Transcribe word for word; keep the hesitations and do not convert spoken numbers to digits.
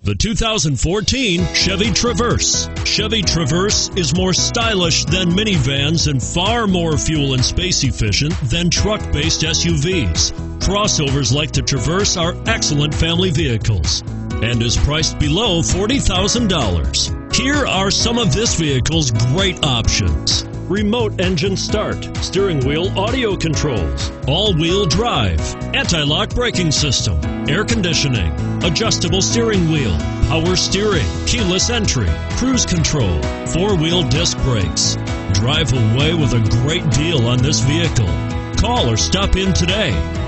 The two thousand fourteen Chevy Traverse. Chevy Traverse is more stylish than minivans and far more fuel and space efficient than truck-based S U Vs. Crossovers like the Traverse are excellent family vehicles and is priced below forty thousand dollars. Here are some of this vehicle's great options: remote engine start, steering wheel audio controls, all-wheel drive, anti-lock braking system, air conditioning, adjustable steering wheel, power steering, keyless entry, cruise control, four-wheel disc brakes. Drive away with a great deal on this vehicle. Call or stop in today.